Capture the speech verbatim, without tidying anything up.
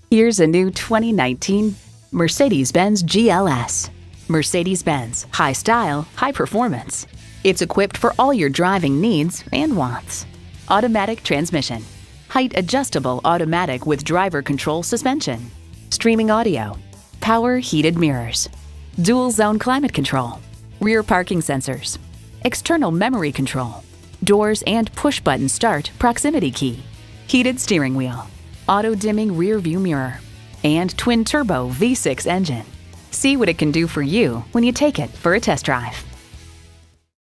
Here's a new twenty nineteen Mercedes-Benz G L S. Mercedes-Benz, high style, high performance. It's equipped for all your driving needs and wants. Automatic transmission, height adjustable automatic with driver control suspension, streaming audio, power heated mirrors, dual zone climate control, rear parking sensors, external memory control, doors and push button start proximity key, heated steering wheel, auto dimming rear view mirror, and twin turbo V six engine. See what it can do for you when you take it for a test drive.